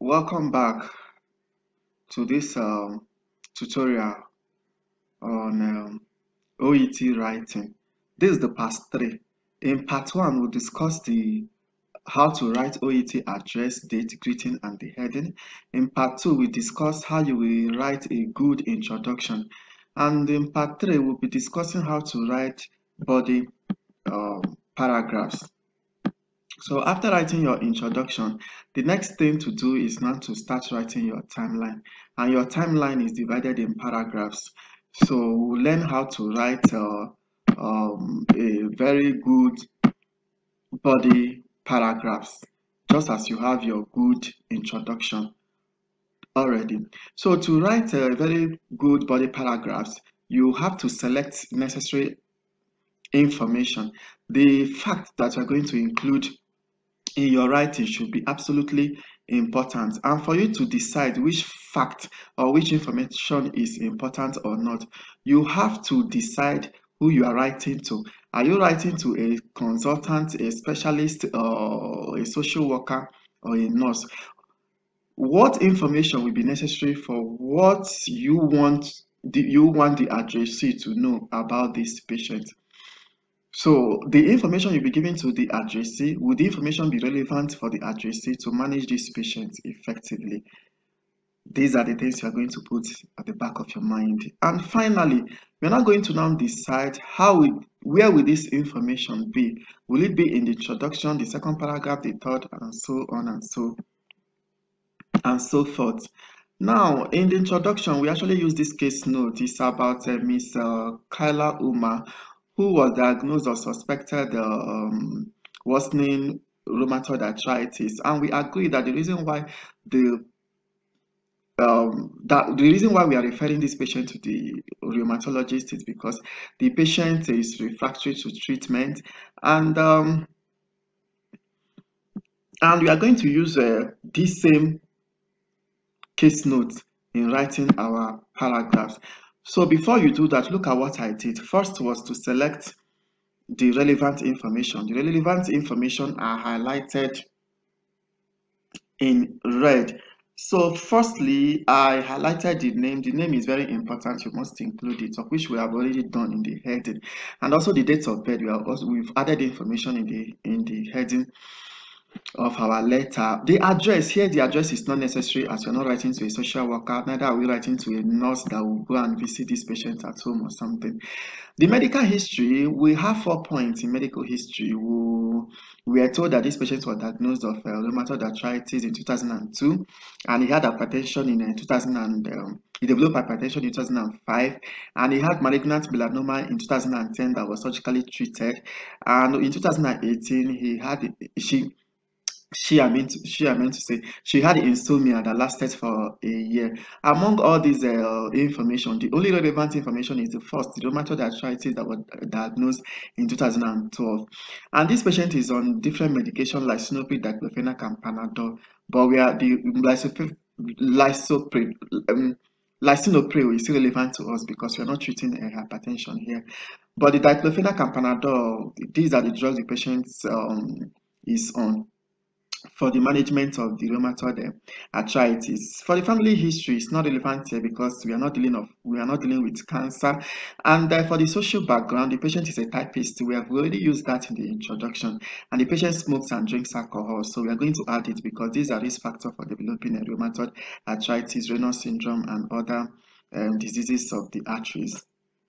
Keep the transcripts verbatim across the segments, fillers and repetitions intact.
Welcome back to this um, tutorial on um, O E T writing. This is the part three. In part one, we'll discuss the how to write O E T address, date, greeting, and the heading. In part two, we discuss how you will write a good introduction. And in part three, we'll be discussing how to write body um, paragraphs. So after writing your introduction, the next thing to do is now to start writing your timeline. And your timeline is divided in paragraphs. So we'll learn how to write uh, um, a very good body paragraphs, just as you have your good introduction already. So to write a very good body paragraphs, you have to select necessary information. The fact that you're going to include in your writing should be absolutely important, and for you to decide which fact or which information is important or not, you have to decide who you are writing to. Are you writing to a consultant, a specialist, or a social worker, or a nurse? What information will be necessary for what you want the, you want the addressee to know about this patient? So the information you'll be giving to the addressee, would the information be relevant for the addressee to manage this patient effectively? These are the things you are going to put at the back of your mind. And finally, we're not going to now decide how we, where will this information be? Will it be in the introduction, the second paragraph, the third, and so on and so and so forth. Now, in the introduction, we actually use this case note. It's about uh, Miss Uh, Kyla Uma, who was diagnosed or suspected um, worsening rheumatoid arthritis, and we agree that the reason why the um, that the reason why we are referring this patient to the rheumatologist is because the patient is refractory to treatment, and um, and we are going to use uh, this same case notes in writing our paragraphs. So before you do that, look at what I did. First was to select the relevant information. The relevant information are highlighted in red. So firstly, I highlighted the name. The name is very important. You must include it, of which we have already done in the heading. And also the date of birth. We have also we've added information in the in the heading of our letter. The address here, the address is not necessary as we're not writing to a social worker, neither are we writing to a nurse that will go and visit this patient at home or something. The medical history, we have four points in medical history. We, we are told that this patient was diagnosed of uh, rheumatoid arthritis in two thousand two, and he had hypertension in uh, two thousand, and um, he developed hypertension in two thousand five, and he had malignant melanoma in two thousand ten that was surgically treated, and in two thousand eighteen he had she she I mean to, she I meant to say she had insomnia that lasted for a year. Among all these uh, information, the only relevant information is the first, the rheumatoid arthritis that was diagnosed in two thousand twelve, and this patient is on different medication like Sinoprid, diclofenac, and Panadol. But we are the lysopre, lysopre, um, lisinopril is still relevant to us because we are not treating uh, hypertension here. But the diclofenac and Panadol, these are the drugs the patient um, is on for the management of the rheumatoid arthritis. For the family history, it's not relevant here because we are not dealing of we are not dealing with cancer. And uh, for the social background, the patient is a typist. We have already used that in the introduction. And the patient smokes and drinks alcohol, so we are going to add it because these are risk factors for developing a rheumatoid arthritis, Raynaud syndrome, and other um, diseases of the arteries.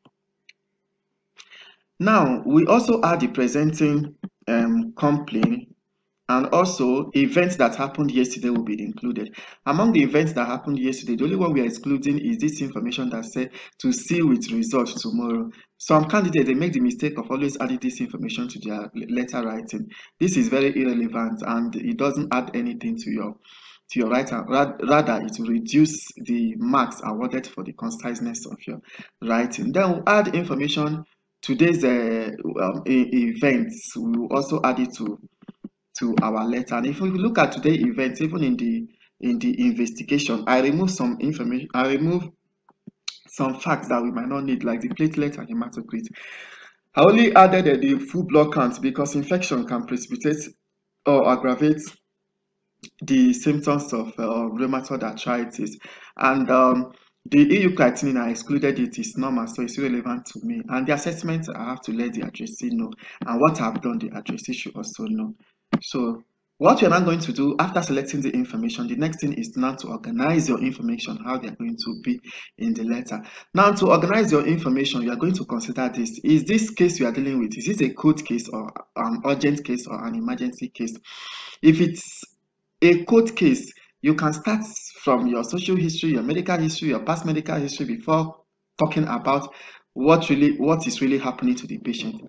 Now, we also add the presenting um, company, and also events that happened yesterday will be included. Among the events that happened yesterday, the only one we are excluding is this information that said to see with results tomorrow. Some candidates, they make the mistake of always adding this information to their letter writing. This is very irrelevant and it doesn't add anything to your to your writing. Rather, it will reduce the marks awarded for the conciseness of your writing. Then we'll add information today's uh, um, events. We will also add it to to our letter. And if we look at today's events, even in the in the investigation, I remove some information, I remove some facts that we might not need, like the platelet and hematocrit. I only added uh, the full blood count because infection can precipitate or aggravate the symptoms of uh, rheumatoid arthritis, and um, the E U creatinine I excluded it is normal, so it's irrelevant to me. And the assessment I have to let the addressee know, and what I've done, the addressee should also know. So what you're now going to do after selecting the information, the next thing is now to organize your information, how they're going to be in the letter. Now, to organize your information, you are going to consider this. Is this case you are dealing with, is it a court case or an urgent case or an emergency case? If it's a court case, you can start from your social history, your medical history, your past medical history before talking about what really what is really happening to the patient.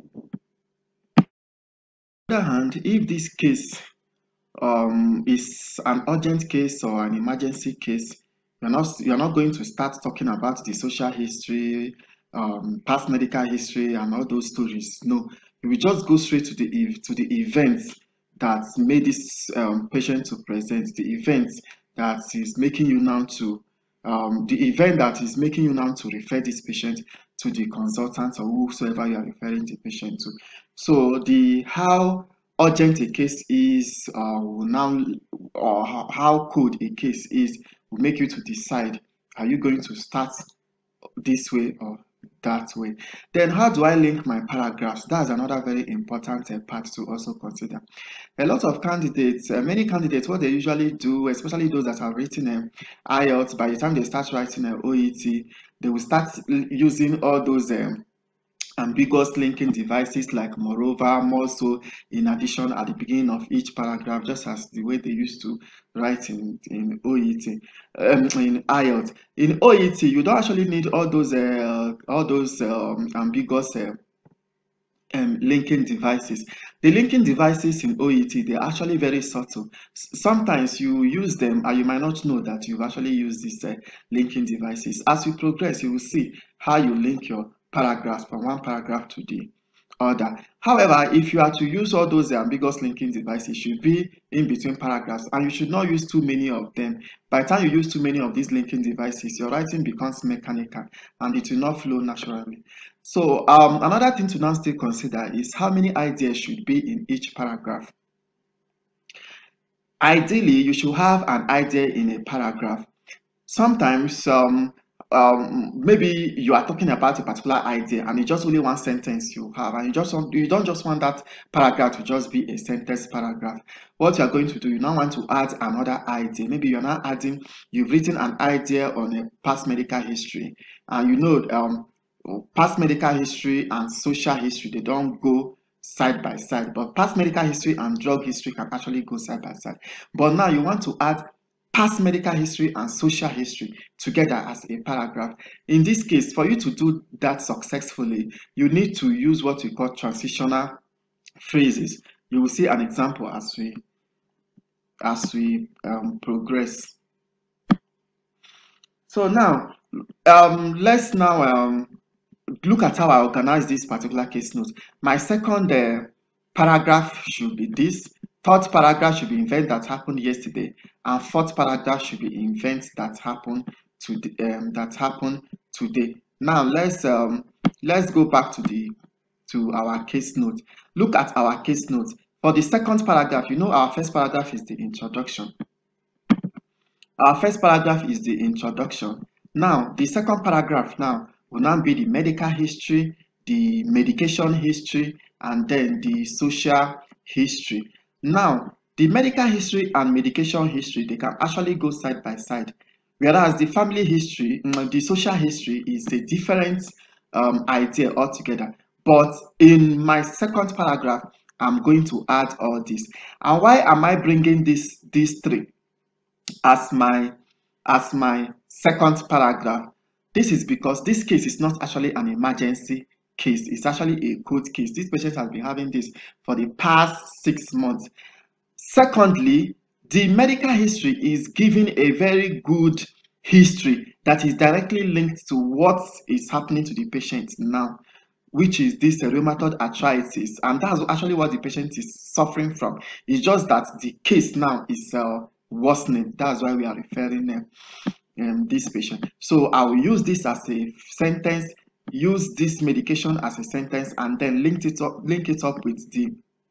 On the other hand, if this case um, is an urgent case or an emergency case, you're not you're not going to start talking about the social history, um, past medical history, and all those stories. No, you will just go straight to the to the events that made this um, patient to present, the event that is making you now to um, the event that is making you now to refer this patient to the consultant or whosoever you are referring the patient to. So the how urgent a case is uh, will now, or how, how cold a case is, will make you to decide, are you going to start this way or that way. Then how do I link my paragraphs? That's another very important uh, part to also consider. A lot of candidates, uh, many candidates, what they usually do, especially those that have written um, I E L T S, by the time they start writing an O E T, they will start using all those um, ambiguous linking devices like moreover, more so, in addition, at the beginning of each paragraph, just as the way they used to write in, in O E T, um, in I E L T S. In O E T, you don't actually need all those uh, all those um, ambiguous uh, um, linking devices. The linking devices in O E T, they're actually very subtle. S sometimes you use them and you might not know that you've actually used these uh, linking devices. As you progress, you will see how you link your paragraphs from one paragraph to the other. However, if you are to use all those ambiguous linking devices, it should be in between paragraphs, and you should not use too many of them. By the time you use too many of these linking devices, your writing becomes mechanical and it will not flow naturally. So um, another thing to now still consider is how many ideas should be in each paragraph. Ideally, you should have an idea in a paragraph. Sometimes um, um, maybe you are talking about a particular idea and it's just only one sentence you have, and you just want, you don't just want that paragraph to just be a sentence paragraph. What you are going to do, you now want to add another idea. Maybe you're now adding, you've written an idea on a past medical history, and you know um, past medical history and social history, they don't go side by side, but past medical history and drug history can actually go side by side. But now you want to add past medical history and social history together as a paragraph. In this case, for you to do that successfully, you need to use what we call transitional phrases. You will see an example as we as we um, progress. So now um, let's now um, look at how I organize this particular case note. My second uh, paragraph should be this. Third paragraph should be event that happened yesterday, and fourth paragraph should be events that happened to the, um, that happened today. Now let's um, let's go back to the to our case note. Look at our case note. For the second paragraph, you know our first paragraph is the introduction. Our first paragraph is the introduction. Now the second paragraph now will now be the medical history, the medication history, and then the social history. Now, the medical history and medication history, they can actually go side by side. Whereas the family history, the social history is a different um, idea altogether. But in my second paragraph, I'm going to add all this. And why am I bringing this, these three as my, as my second paragraph? This is because this case is not actually an emergency case. It's actually a cold case. This patient has been having this for the past six months. Secondly, the medical history is giving a very good history that is directly linked to what is happening to the patient now, which is this rheumatoid arthritis, and that's actually what the patient is suffering from. It's just that the case now is uh, worsening. That's why we are referring them. Um, this patient. So I will use this as a sentence, use this medication as a sentence, and then link it up, link it up with the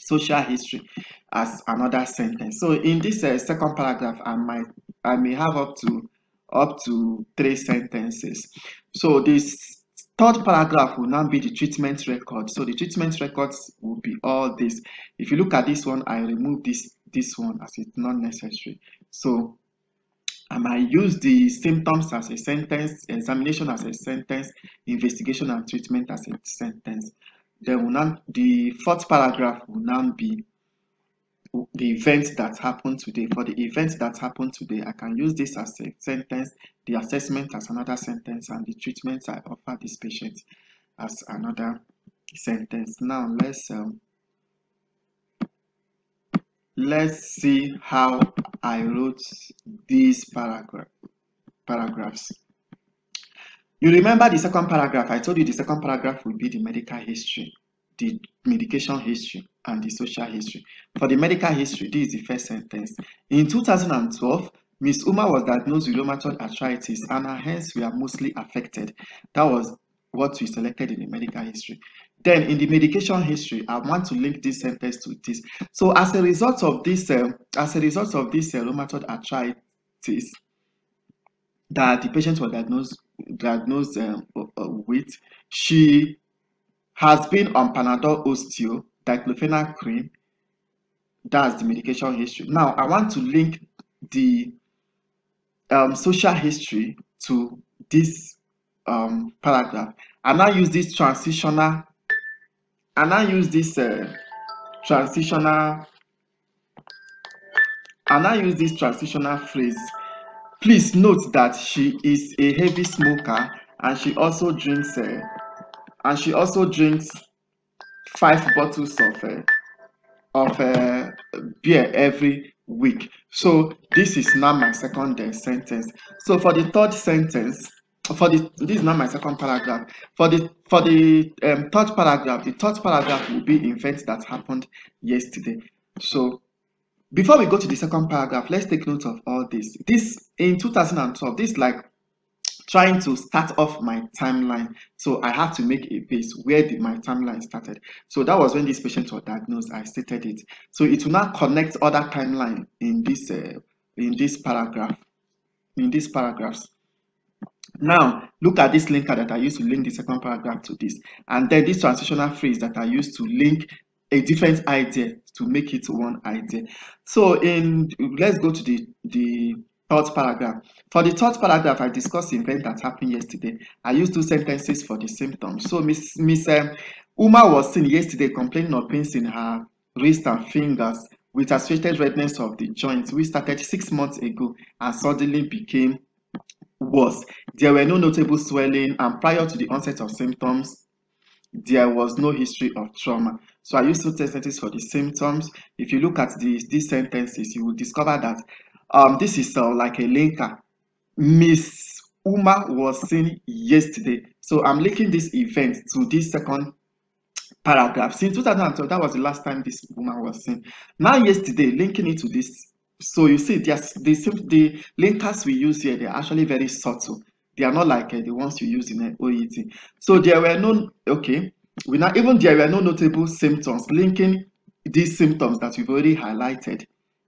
social history as another sentence. So in this uh, second paragraph, I might I may have up to up to three sentences. So this third paragraph will now be the treatment record. So the treatment records will be all this. If you look at this one, I remove this this one as it's not necessary. So I might use the symptoms as a sentence, examination as a sentence, investigation and treatment as a sentence. Then will now, the fourth paragraph will now be the events that happened today. For the events that happened today, I can use this as a sentence, the assessment as another sentence, and the treatment I offer this patient as another sentence. Now let's um, let's see how I wrote these paragraph paragraphs. You remember the second paragraph? I told you the second paragraph will be the medical history, the medication history, and the social history. For the medical history, this is the first sentence. In two thousand twelve, Miss Uma was diagnosed with rheumatoid arthritis and her hands were mostly affected. That was what we selected in the medical history. Then in the medication history, I want to link this sentence to this. So as a result of this, uh, as a result of this uh, rheumatoid arthritis that the patient was diagnosed diagnosed um, with, she has been on Panadol Osteo, diclofenac cream. That's the medication history. Now I want to link the um, social history to this um, paragraph. And now use this transitional. And I use this uh, transitional. And I use this transitional phrase. Please note that she is a heavy smoker and she also drinks uh, and she also drinks five bottles of uh, of uh, beer every week. So this is now my second uh, sentence. So for the third sentence, for the this is not my second paragraph. For the for the um, third paragraph, the third paragraph will be events that happened yesterday. So before we go to the second paragraph, let's take note of all this. This in two thousand twelve, this is like trying to start off my timeline. So I have to make a base where the, my timeline started. So that was when this patient was diagnosed. I stated it. So it will now connect other timeline in this uh, in this paragraph, in these paragraphs. Now look at this linker that I used to link the second paragraph to this, and then this transitional phrase that I used to link a different idea to make it one idea. So in let's go to the the third paragraph. For the third paragraph, I discussed the event that happened yesterday. I used two sentences for the symptoms. So Miss Miss um, Uma was seen yesterday complaining of pains in her wrist and fingers with associated redness of the joints, which started six months ago and suddenly became worse. There were no notable swelling, and prior to the onset of symptoms, there was no history of trauma. So I used two sentences for the symptoms. If you look at these these sentences, you will discover that um this is uh, like a linker. Miss Uma was seen yesterday. So I'm linking this event to this second paragraph. Since two thousand twelve, that was the last time this woman was seen. Now yesterday, linking it to this. So you see, there's the the linkers we use here, they're actually very subtle. They are not like uh, the ones you use in an O E T. So there were no, okay, we not even there were no notable symptoms, linking these symptoms that we've already highlighted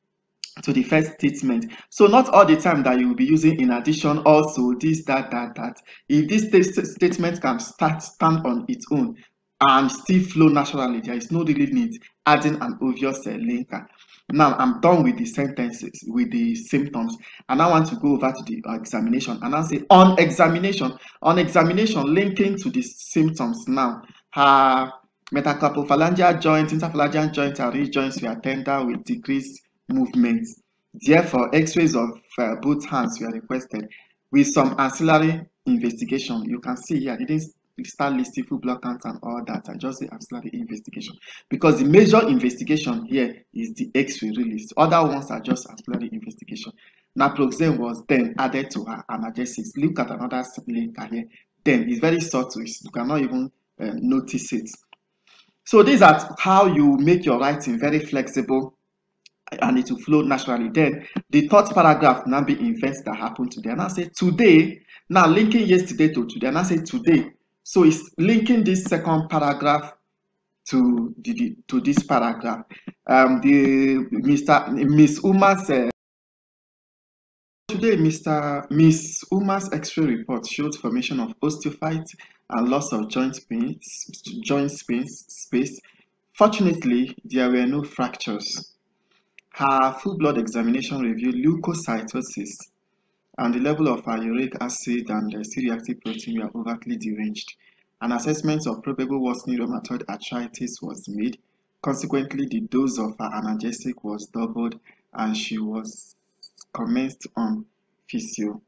to the first statement. So not all the time that you will be using in addition, also this, that, that, that. If this st statement can start stand on its own and still flow naturally, there is no really need adding an obvious uh, linker. Now I'm done with the sentences, with the symptoms, and I want to go over to the uh, examination. And I'll say on examination, on examination, linking to the symptoms now. Her metacarpophalangeal joints, interphalangeal joints, and wrist joints were tender with decreased movement. Therefore, X-rays of uh, both hands were requested with some ancillary investigation. You can see here, I didn't start listing full blood count and all that. I just say ancillary investigation because the major investigation here is the X-ray release. Other ones are just ancillary investigation. Naproxen was then added to her analgesics. Look at another linker here. Then it's very subtle. You cannot even uh, notice it. So these are how you make your writing very flexible and it will flow naturally. Then the third paragraph now be events that happened today. And I say today, now linking yesterday to today. And I say today. So it's linking this second paragraph to the to this paragraph. Um, the Mister Miss Uma's uh, Today, Mister Miss Uma's X-ray report showed formation of osteophytes and loss of joint space. Joint space. Space. Fortunately, there were no fractures. Her full blood examination revealed leukocytosis, and the level of her uric acid and the C-reactive protein were overtly deranged. An assessment of probable worsening rheumatoid arthritis was made. Consequently, the dose of her analgesic was doubled, and she was commenced on physiotherapy.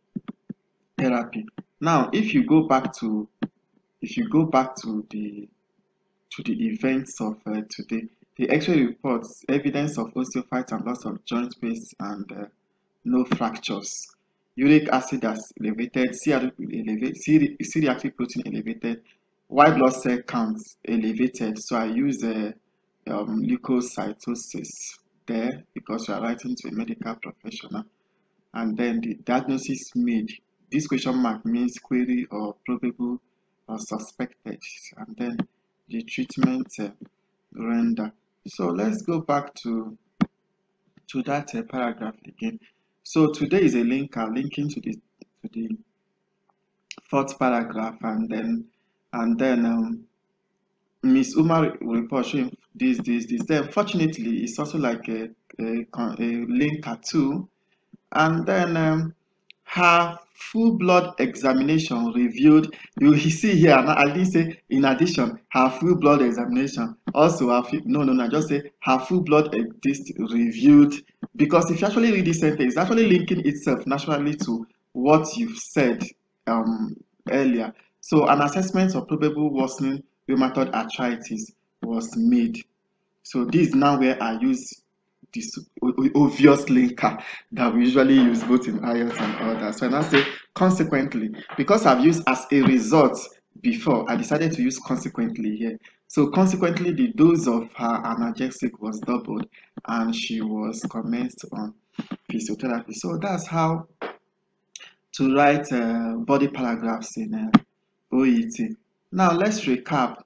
Now, if you go back to if you go back to the to the events of uh, today, the X-ray reports evidence of osteophytes and loss of joint space and uh, no fractures. Uric acid has elevated, C-reactive protein elevated, white blood cell counts elevated. So I use uh, um, leukocytosis there because you are writing to a medical professional. And then the diagnosis made. This question mark means query or probable or suspected. And then the treatment uh, render. So let's go back to to that uh, paragraph again. So today is a linker linking to the to the fourth paragraph, and then and then um, Miss Uma report showing this this this. Then fortunately, it's also like a a, a linker too, and then um, her full blood examination revealed, you see here, I didn't say in addition, her full blood examination also her no no no just say her full blood test revealed, because if you actually read this sentence, it's actually linking itself naturally to what you've said um earlier. So an assessment of probable worsening rheumatoid arthritis was made. So this is now where I use this obvious linker that we usually use both in I E L T S and others. So I now say consequently, because I've used as a result before, I decided to use consequently here. So consequently, the dose of her analgesic was doubled and she was commenced on physiotherapy. So that's how to write uh, body paragraphs in uh, O E T. Now let's recap.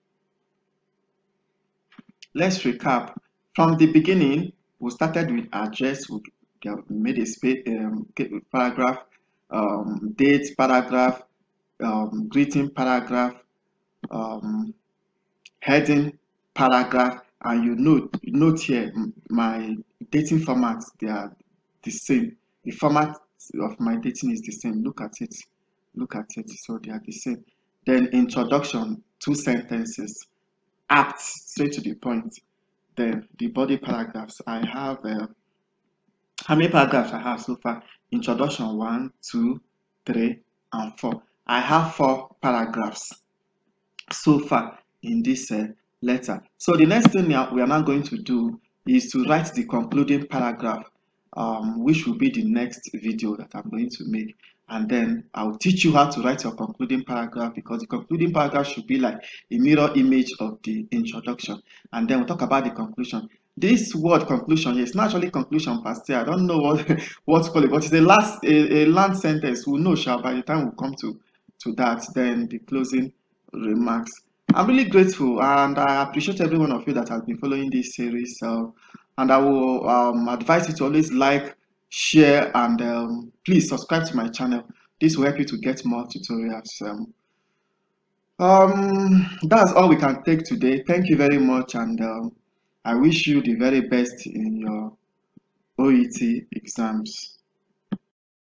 Let's recap. From the beginning, we started with address, we made a space, um, paragraph, um, date paragraph, um, greeting paragraph, um, heading paragraph, and you note, note here my dating formats, they are the same. The format of my dating is the same. Look at it. Look at it. So they are the same. Then introduction, two sentences, apt, straight to the point. Then the body paragraphs, I have uh, how many paragraphs I have so far? Introduction one, two, three, and four. I have four paragraphs so far in this uh, letter. So the next thing we are now going to do is to write the concluding paragraph, um, which will be the next video that I'm going to make. And then I'll teach you how to write your concluding paragraph, because the concluding paragraph should be like a mirror image of the introduction. And then we'll talk about the conclusion. This word conclusion, yes, not actually conclusion per se. I don't know what what to call it, but it's a last a, a long sentence. We'll know sure by the time we come to to that. Then the closing remarks. I'm really grateful and I appreciate every one of you that has been following this series. Uh, and I will um, advise you to always like, share, and um, please subscribe to my channel. This will help you to get more tutorials. Um, um, that's all we can take today. Thank you very much, and um, I wish you the very best in your O E T exams.